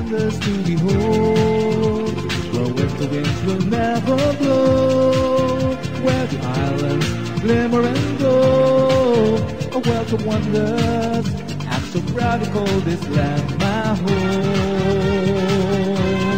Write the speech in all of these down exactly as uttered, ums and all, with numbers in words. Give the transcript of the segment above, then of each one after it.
wonders to behold, where winter winds will never blow, where the islands glimmer and glow. A world of wonders, I'm so proud to call this land my home.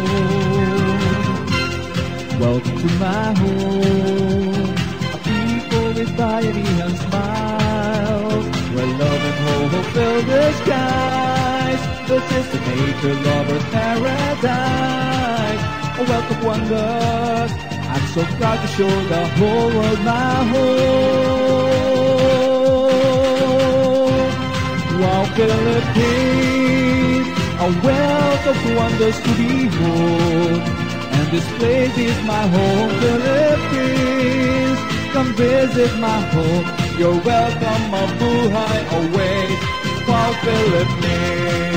Welcome to my home, a people with piety and smiles, where love and hope fill the skies. This is the nature lover's paradise. A wealth of wonders, I'm so proud to show the whole world my home. Wow, Philippines, a wealth of wonders to behold. And this place is my home, Philippines. Come visit my home. You're welcome, mabuhay always. Wow, Philippines.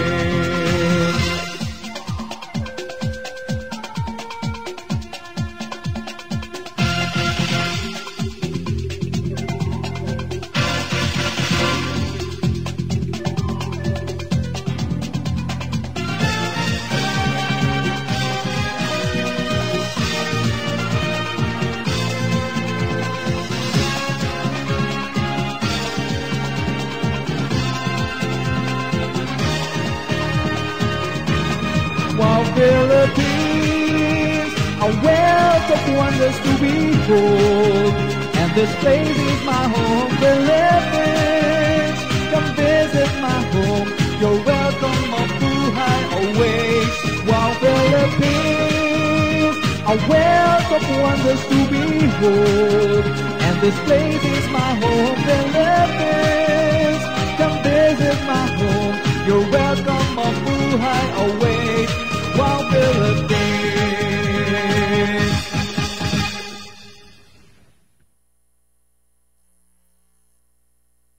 Philippines, a wealth of wonders to behold. And this place is my home, Philippines. Come visit my home. You're welcome, mabuhay always. Wow, Philippines, a wealth of wonders to behold. And this place is my home, Philippines.